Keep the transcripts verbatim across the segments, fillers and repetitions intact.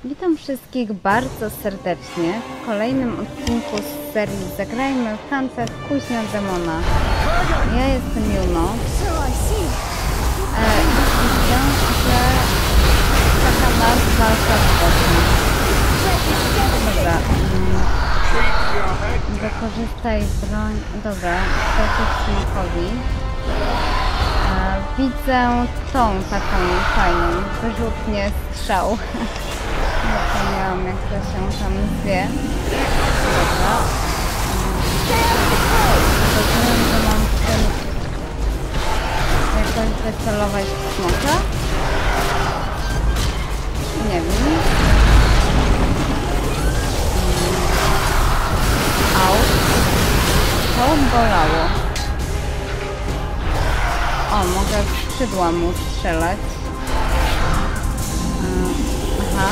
Witam wszystkich bardzo serdecznie w kolejnym odcinku z serii Zagrajmy w Hunter Kuźnia Demona. Ja jestem Juno. E, I widzę, że taka nas walka z bossem. Dobra. Mm, wykorzystaj broń. Dobra, przeciw smokowi. E, widzę tą taką fajną, wyrzutnię strzał. Zapomniałam, jak to się tam zwie. Dobra. Rozumiem, że mam w tym jakoś wycelować w smoka? Nie wiem. Au. To bolało. O, mogę w skrzydła mu strzelać. Aha.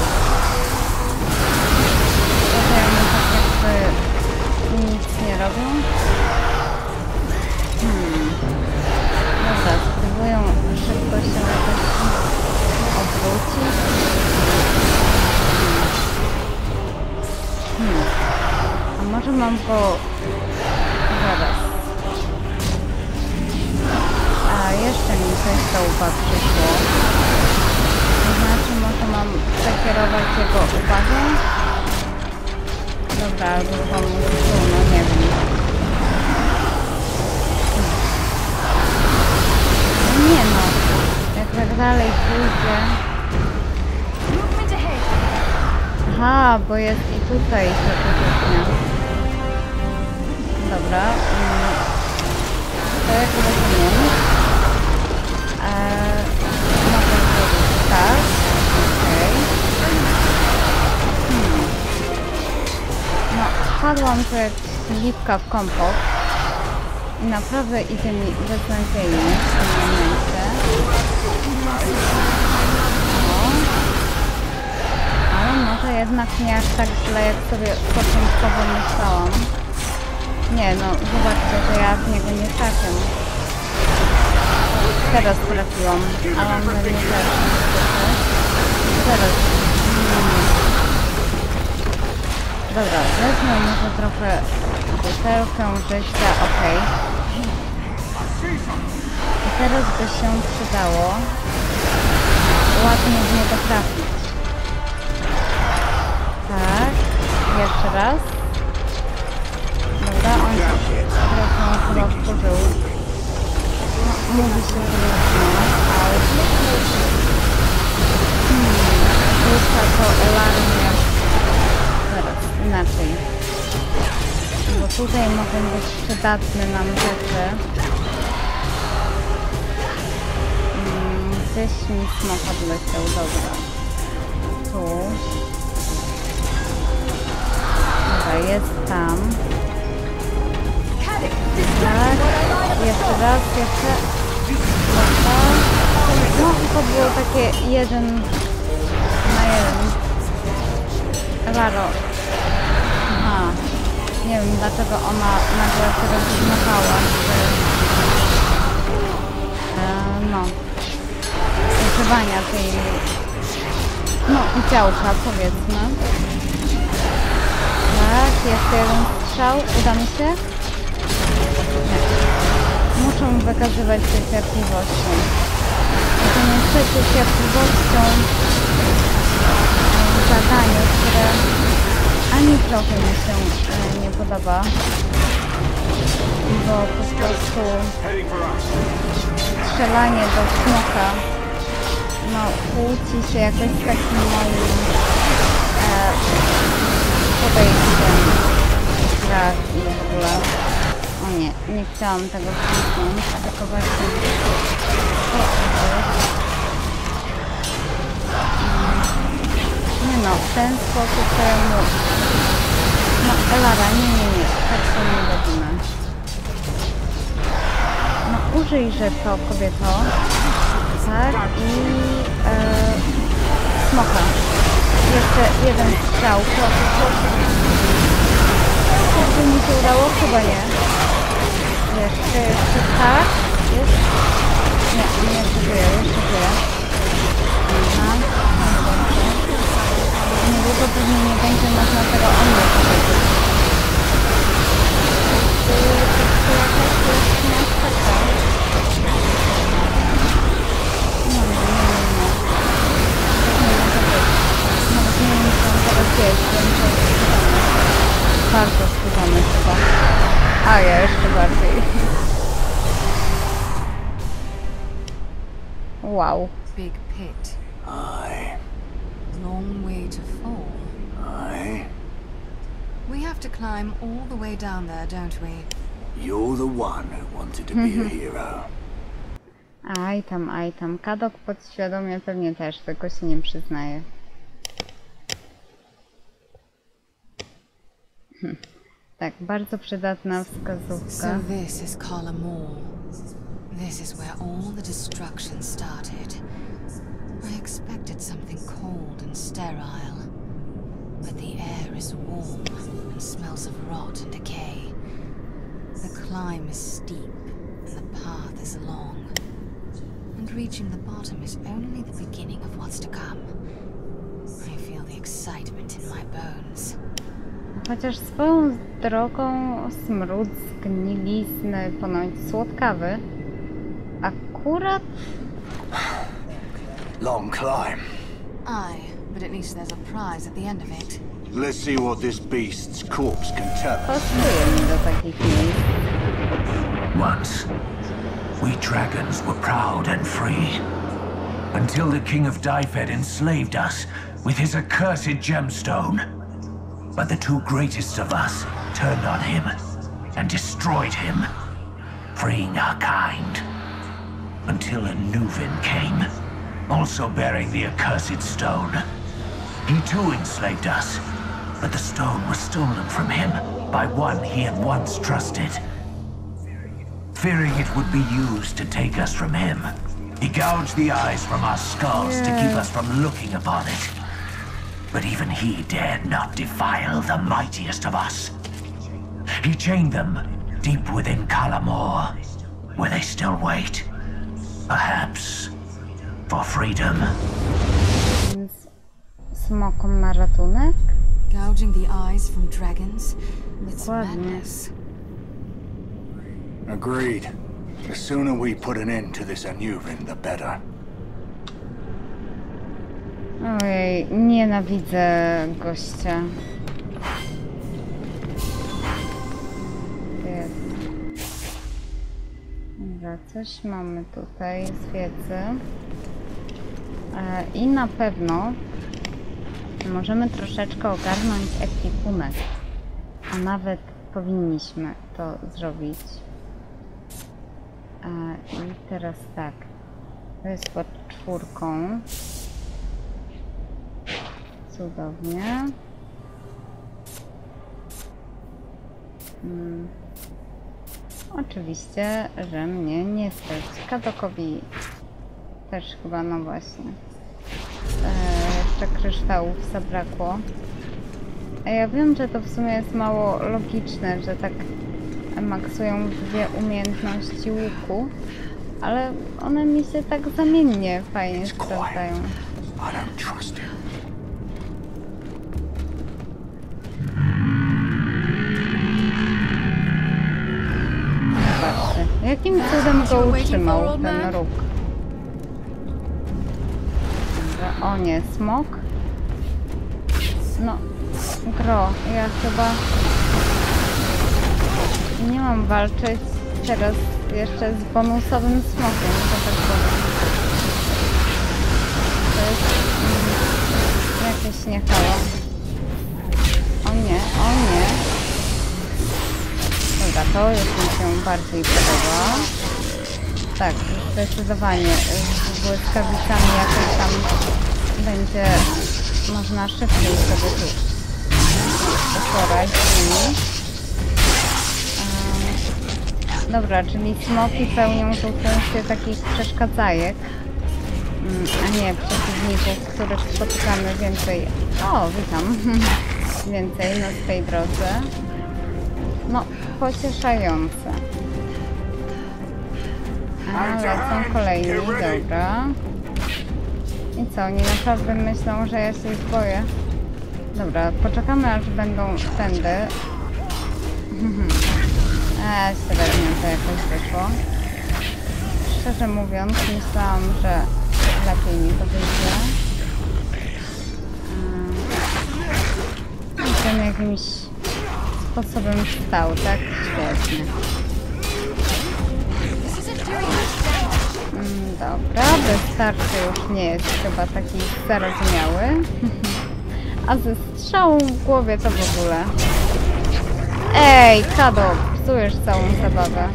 One tak jakby nic nie robią. Hmm. Dobra, spróbują szybko się jakoś odwrócić. Hmm. A może mam go... Zaraz. A jeszcze mi coś do uwag przyszło. To znaczy, może mam przekierować jego uwagę? Dobra, albo pomóc tu, no nie wiem. No nie no, jak tak dalej pójdzie... Aha, bo jest i tutaj ta kuchnia. Dobra. To jak rozumiem. Eee, mogę zrobić tak. Okej. Hmm. No, wpadłam tu jak śliwka w kompot. I naprawdę idzie mi beznadziejnie w tym momencie. No. Ale może jednak nie aż tak źle, jak sobie początkowo myślałam. Nie no, zobaczcie, że ja w niego nie trafię. Teraz trafiłam, ale on we mnie też niestety. Teraz. Hmm. Dobra, wezmę może trochę butelkę, rzeźcia, okej. I teraz by się przydało ładnie w niego trafić. Tak, jeszcze raz. Dobra, on się trochę chyba wkurzył. No, mówi się, że jest ale... Hmm, rzuca to alarmie. Zaraz, inaczej. Bo tutaj mogą być przydatne nam rzeczy. Hmm, gdzieś mi smok odleciał, dobra. Tu. Dobra, jest tam. Tak, jeszcze raz, jeszcze. Dobra. No, to było takie jeden na jeden. Laro. Aha. Nie wiem, dlaczego ona nagle się rozmachała. E, no. Używania tej... No, działka, powiedzmy. Tak, jeszcze jeden strzał. Uda mi się? Nie. Muszę wykazywać się cierpliwością. To niestety cierpliwością w zadaniu, które ani trochę mi się e, nie podoba. Bo po prostu strzelanie do smoka no, kłóci się jakoś z takim moim e, podejściem strach i w ogóle. O nie, nie chciałam tego kliknąć, tylko właśnie... Nie no, w ten sposób to ja mu... No, Elara, nie, nie, nie, tak to nie robimy. No, użyjże to, kobieto. Tak, i... E, smoka. Jeszcze jeden strzał, proszę, proszę. Czy mi się udało? Chyba nie. Jeszcze, jeszcze tak. Jest. Nie, nie, jeszcze żyję, jeszcze żyję. Aha, no dobrze. pewnie nie będzie można tego o mnie powiedzieć. Czy, czy jakaś jest masakra? No nie, nie, nie, nie. Nie może być. Nawet nie wiem, co on teraz jest, wiem, że jest skutany. Bardzo skutany chyba. A ja jeszcze bardziej. Wow. Big pit. Aye. Long way to fall. Aye. We have to climb all the way down there, don't we? You're the one who wanted to be a hero. Aj tam, aj tam. Kadok podświadomie pewnie też, tylko się nie przyznaje. Hm. Tak, bardzo przydatna wskazówka. So this is Kala Mor. This is where all the destruction started. I expected something cold and sterile, but the air is warm and smells of rot and decay. The climb is steep and the path is long. And reaching the bottom is only the beginning of what's to come. I feel the excitement in my bones. Chociaż swoją drogą smród zgnilizny ponoć słodkawy. Akurat... Long climb. Aye, but at least there's a prize at the end of it. Let's see what this beast's corpse can tell us. Pasuje mi do takich miejsc. Once, we dragons were proud and free, until the King of Dyfed enslaved us with his accursed gemstone. But the two greatest of us turned on him and destroyed him, freeing our kind. Until a Nuvin came, also bearing the accursed stone. He too enslaved us, but the stone was stolen from him by one he had once trusted. Fearing it would be used to take us from him, he gouged the eyes from our skulls to keep us from looking upon it. But even he dared not defile the mightiest of us. He chained them deep within Kala Mor, where they still wait. Perhaps for freedom. Więc smokom ma ratunek? Gouging the eyes from dragons? It's Dokładnie. madness. Agreed. The sooner we put an end to this Anuvin, the better. Ojej, nienawidzę gościa. Jest. Dobra, coś mamy tutaj, świecy. E, I na pewno możemy troszeczkę ogarnąć ekwipunek. A nawet powinniśmy to zrobić. E, I teraz tak. To jest pod czwórką. Cudownie. Hmm. Oczywiście, że mnie nie stać. Kadokowi też chyba, no właśnie. E, jeszcze kryształów zabrakło. A ja wiem, że to w sumie jest mało logiczne, że tak maksują dwie umiejętności łuku, ale one mi się tak zamiennie fajnie sprawdzają. I don't trust him. Zobaczcie, jakim cudem go utrzymał ten róg. Dobra, o nie, smok? No, gro, ja chyba nie mam walczyć teraz jeszcze z bonusowym smokiem, to tak powiem. To jest mm, jakieś niehalo. O nie, o nie. Dobra, to już mi się bardziej podoba. Tak, zdecydowanie z błyskawicami jakoś tam będzie można szybciej sobie tu poradzić z nimi. Um, dobra, czyli smoki pełnią tu funkcję takich przeszkadzajek, um, a nie przeciwników, których spotykamy więcej. O, witam. Więcej na swej drodze. No, pocieszające. A, lecą kolejni, dobra. I co, oni naprawdę myślą, że ja się ich boję? Dobra, poczekamy aż będą tędy. Eee, średnio to jakoś wyszło. Szczerze mówiąc, myślałam, że lepiej mi to wyjdzie. I ten jakimś sposobem wstał, tak? Świetnie. Mm, dobra, wystarczy, już nie jest chyba taki zarozumiały. A ze strzałą w głowie to w ogóle. Ej, Kado, psujesz całą zabawę.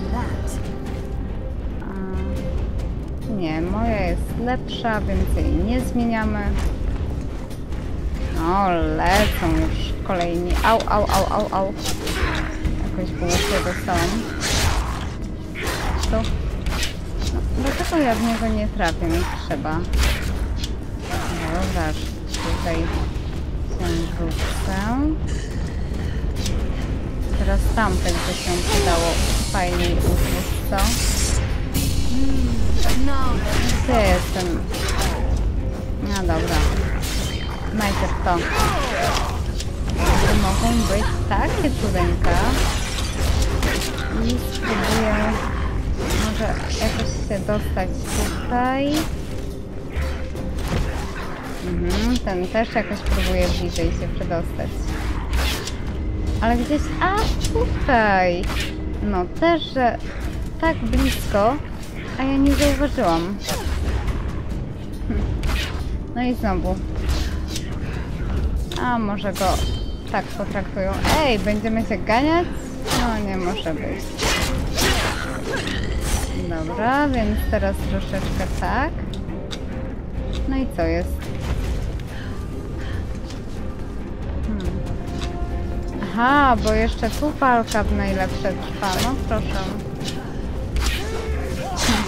A, nie, moja jest lepsza, więc jej nie zmieniamy. No, lecą już kolejni. Au, au, au, au, au. Jakoś po łuku dostałam. Tu. No, dlaczego ja w niego nie trafię, jak trzeba? No dobra, tutaj się rzucę. Teraz tamten by się przydało fajniej użyć, co? Gdzie jestem? No dobra. Najpierw to. To mogą być takie cudeńka. I spróbuję może jakoś się dostać tutaj. Mhm, ten też jakoś próbuje bliżej się przedostać. Ale gdzieś... A, tutaj! No też, że tak blisko, a ja nie zauważyłam. Hm. No i znowu. A może go tak potraktują. Ej, będziemy się ganiać? No nie może być. Dobra, więc teraz troszeczkę tak. No i co jest? Hmm. Aha, bo jeszcze tu walka w najlepsze trwa. No proszę. Hmm.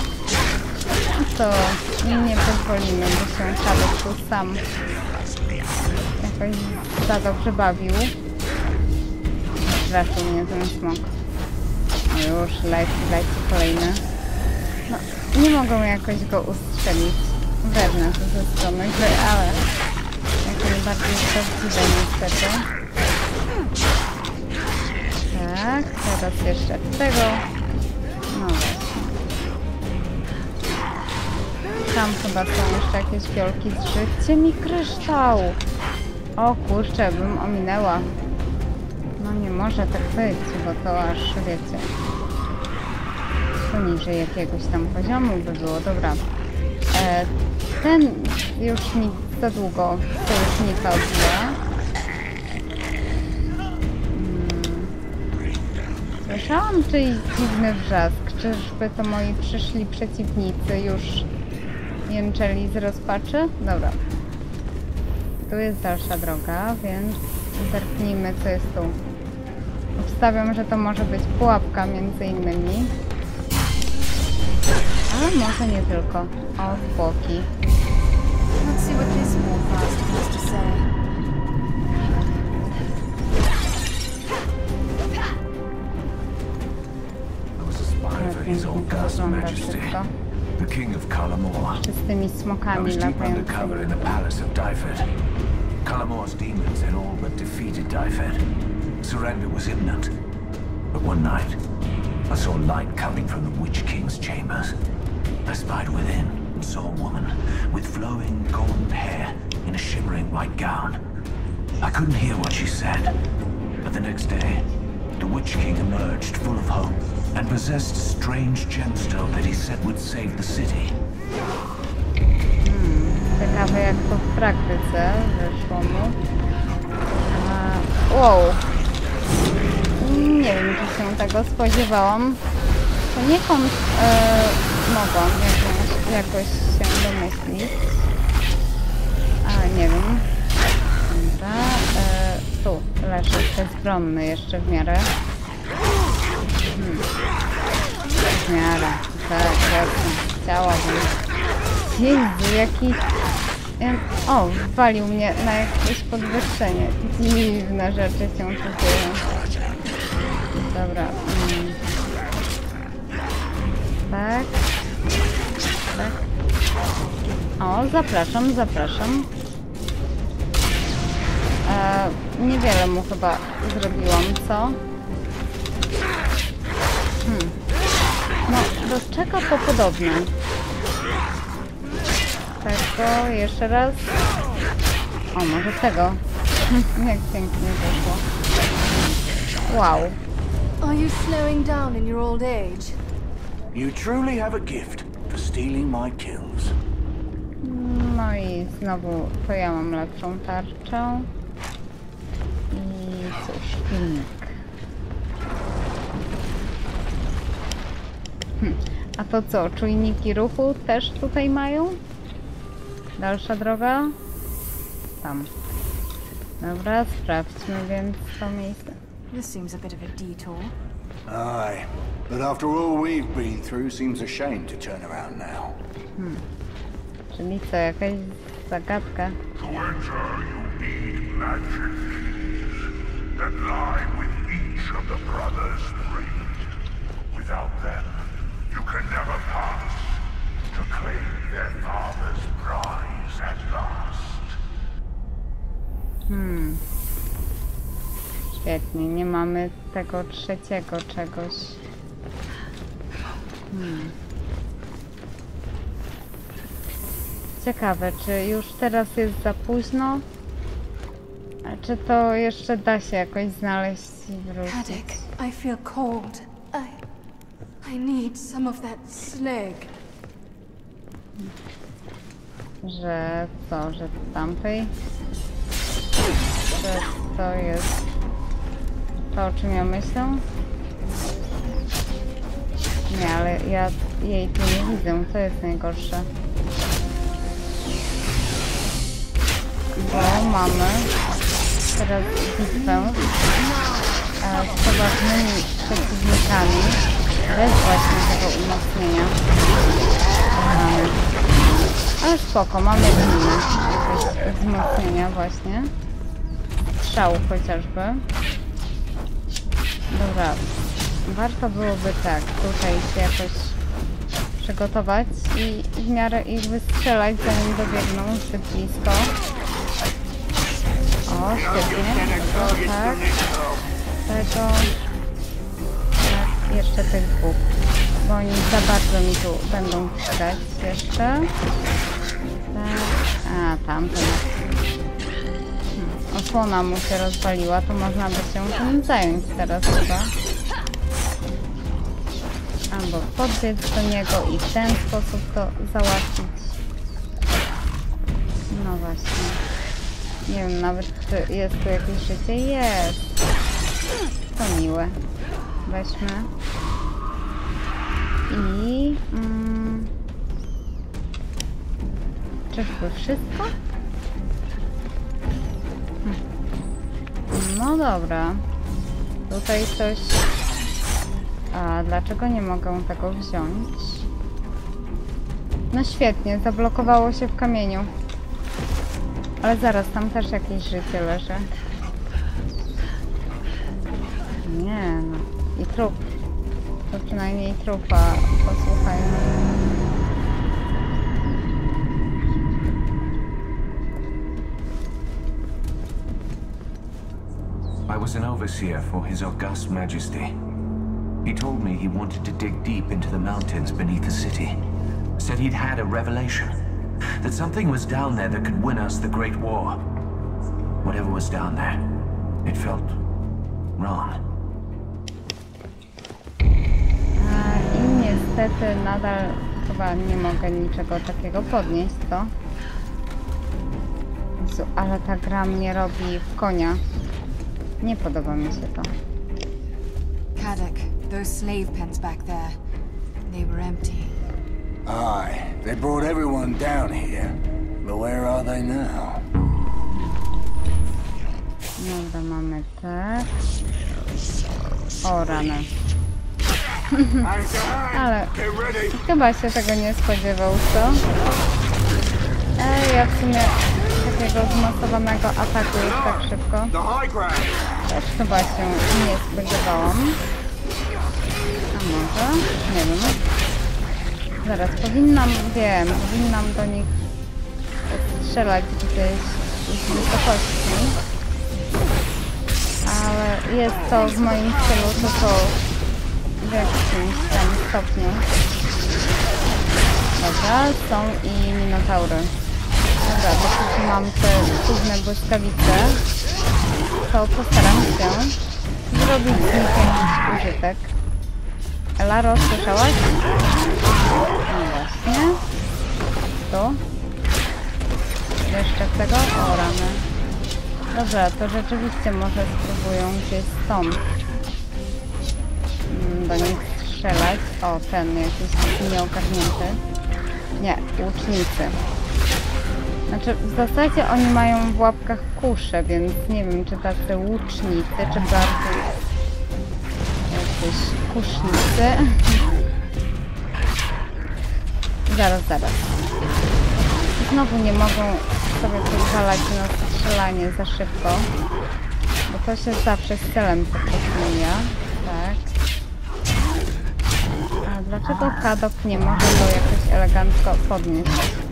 To nie pozwolimy, by się Kado tu sam jakoś za dobrze bawił. Straszył mnie ten smok. No już, leci, leci kolejny. No, nie mogą jakoś go ustrzelić wewnątrz ze strony gry, ale jak najbardziej prawdziwe niestety. Tak, teraz jeszcze tego. No właśnie. Tam chyba są jeszcze jakieś fiolki. Zżyjcie mi kryształ! O kurczę, bym ominęła. No nie może tak być, bo to aż wiecie. Poniżej jakiegoś tam poziomu by było. Dobra. E, ten już mi za długo sojusznika odbija. Hmm. Słyszałam czyjś dziwny wrzask. Czyżby to moi przyszli przeciwnicy już jęczeli z rozpaczy? Dobra. Tu jest dalsza droga, więc zerknijmy, co jest tu. Obstawiam, że to może być pułapka między innymi. Ale może nie tylko. O, zwłoki. Let's see what this warcast has to say. I was a spy for his august majesty, the king of Kalamor. Czy z tymi I smokami was deep undercover in the latającymi. palace of Dyfed. Kalamor's demons had all but defeated Dyfed. Surrender was imminent. But one night, I saw light coming from the Witch King's chambers. I spied within and saw a woman with flowing gold hair in a shimmering white gown. I couldn't hear what she said, but the next day, the Witch King emerged full of hope and possessed a strange gemstone that he said would save the city. Ciekawe jak to w praktyce wyszło mu. A, wow. Nie wiem, czy się tego spodziewałam. Poniekąd e, mogłam jakąś, jakoś się domyślić. Ale nie wiem. Dobra. E, tu leży bezbronny jeszcze w miarę. Hmm. W miarę. Tak, jasne. Chciałabym. Jezu, jaki... O, walił mnie na jakieś podwyższenie. Dziwne rzeczy się tu dzieją. Dobra. Mm. Tak. Tak. O, zapraszam, zapraszam. niewiele mu chyba zrobiłam, co? Hmm. No, do czego to podobne? Tego, jeszcze raz. O, może tego. Jak pięknie wyszło. Wow. Are you slowing down in your old age? You truly have a gift for stealing my kills. No i znowu to ja mam lepszą tarczę. I cóż, filmik. Hm. A to co, czujniki ruchu też tutaj mają? Dalsza droga? Tam. Dobra, sprawdźmy więc to miejsce. This seems a bit of a detour. Aye, but after all we've been through, seems a shame to turn around now. Hmm. Czyli co, jakaś zagadka? To enter, you need magic keys that lie with each of the brothers three. Without them, you can never pass to claim their father's prize at last. Hmm. Świetnie, nie mamy tego trzeciego czegoś. Hmm. Ciekawe, czy już teraz jest za późno? A czy to jeszcze da się jakoś znaleźć i wrócić? Haddock, I feel cold. I... I need some of that slag. Że co, że tamtej? Że to jest to, o czym ja myślę? Nie, ale ja jej tu nie widzę, to jest najgorsze. Bo mamy teraz bitwę e, z poważnymi przeciwnikami bez właśnie tego umocnienia. Mamy. Ale spoko, mamy inne jakieś wzmocnienia właśnie. Strzałów chociażby. Dobra, warto byłoby tak, tutaj się jakoś przygotować i w miarę ich wystrzelać, zanim dobiegną zbyt blisko. O, świetnie. Tego, tak. Tego. Tak, jeszcze tych dwóch. Bo oni za bardzo mi tu będą wstrzegać jeszcze. Tak. A, tamten. Hmm. Osłona mu się rozwaliła, to można by się tym zająć teraz chyba. Albo podbiec do niego i w ten sposób to załatwić. No właśnie. Nie wiem nawet, czy jest tu jakieś życie. Jest. To miłe. Weźmy. I... Mm, czyżby wszystko? Hm. No dobra. Tutaj coś... A dlaczego nie mogę tego wziąć? No świetnie, zablokowało się w kamieniu. Ale zaraz, tam też jakieś życie leży. Nie no. I trup. To przynajmniej trupa. Posłuchajmy. I was an overseer for His August Majesty. He told me he wanted to dig deep into the mountains beneath the city. Said he'd had a revelation. That something was down there that could win us the Great War. Whatever was down there, it felt wrong. A, i niestety nadal chyba nie mogę niczego takiego podnieść, co? Jezu, ale ta gra mnie robi w konia. Nie podoba mi się to. Haddock, those slave pens back there, they were empty. Aye, they brought everyone down here. But where are they now? Dobra, mamy tak. O, rany. Ale chyba się tego nie spodziewał, co? Ej, ja w sumie takiego zmasowanego ataku już tak szybko też chyba się nie spodziewałam. A może? Nie wiem. Zaraz, powinnam, wiem, powinnam do nich strzelać gdzieś z wysokości. ale jest to w moim stylu, to to w jakimś tam stopniu. Dobra, są i minotaury. Dobra, dopóki mam te cudne błyskawice, to postaram się zrobić z nich jakiś użytek. Elaro, słyszałaś? No właśnie. Tu. Jeszcze tego? O, rany. Dobra, to rzeczywiście może spróbują gdzieś stąd do nich strzelać. O, ten jakiś nieogarnięty. Nie, łucznicy. Znaczy, w zasadzie oni mają w łapkach kusze, więc nie wiem, czy tacy łucznicy, czy bardziej jakieś kusznicy. Zaraz, zaraz. Znowu nie mogą sobie pozwalać na strzelanie za szybko, bo to się zawsze z celem po prostu mija. Tak. A dlaczego Kadok nie może go jakoś elegancko podnieść?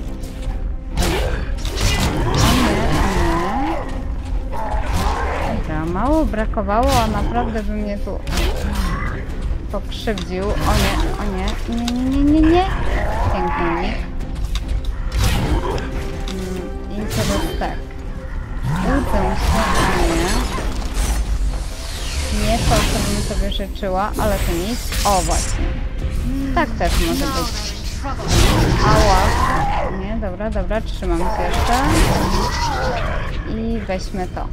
O nie, o nie. Dobra, mało brakowało, a naprawdę by mnie tu pokrzywdził. O nie, o nie, nie, nie, nie, nie, nie. Piękny unik. I teraz tak. Łudzę się, a nie. Nie to, co bym sobie życzyła, ale to nic. O, właśnie. Tak też może być. Ała. Nie, dobra, dobra, trzymam się jeszcze. I weźmy to.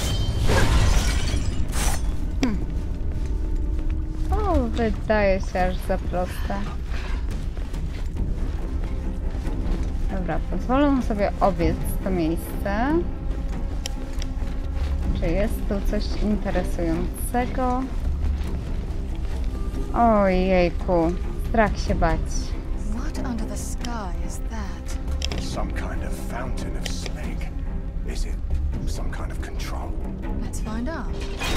Hmm. O, wydaje się aż za proste. Dobra, pozwolę sobie obiec to miejsce. Czy jest tu coś interesującego? Ojejku, strach się bać. What under the sky is that? Some kind of fountain of slag. Is it some kind of control? Let's find out.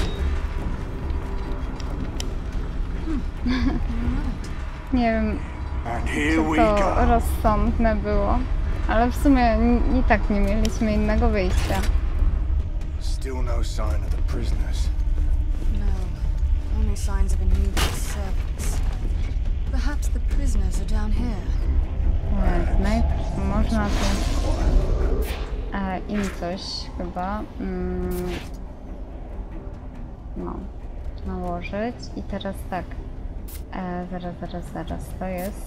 Nie wiem, And here czy we to go. rozsądne było, ale w sumie i tak nie mieliśmy innego wyjścia. Still no sign of the prisoners. No, only signs of immediate servants. Perhaps the prisoners are down here. Tak, najpierw można tu e, im coś chyba mm, no, nałożyć i teraz tak, e, zaraz, zaraz, zaraz, to jest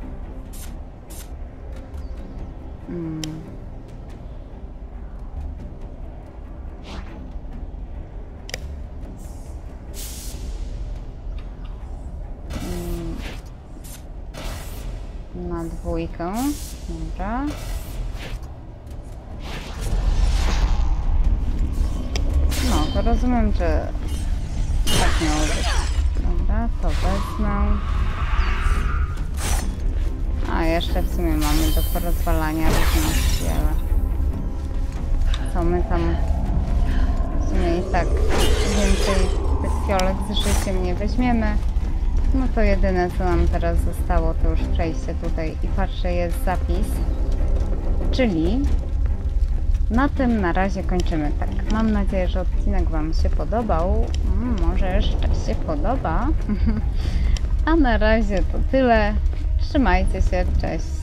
mm. Na dwójkę, dobra. No, to rozumiem, że tak miało być. Dobra, to wezmę. A, jeszcze w sumie mamy do porozwalania różne wiele. Co my tam w sumie i tak więcej tych fiolek z życiem nie weźmiemy. No to jedyne, co nam teraz zostało, to już przejście tutaj i patrzę, jest zapis. Czyli na tym na razie kończymy. Tak, mam nadzieję, że odcinek Wam się podobał. Mm, może jeszcze się podoba. A na razie to tyle. Trzymajcie się, cześć.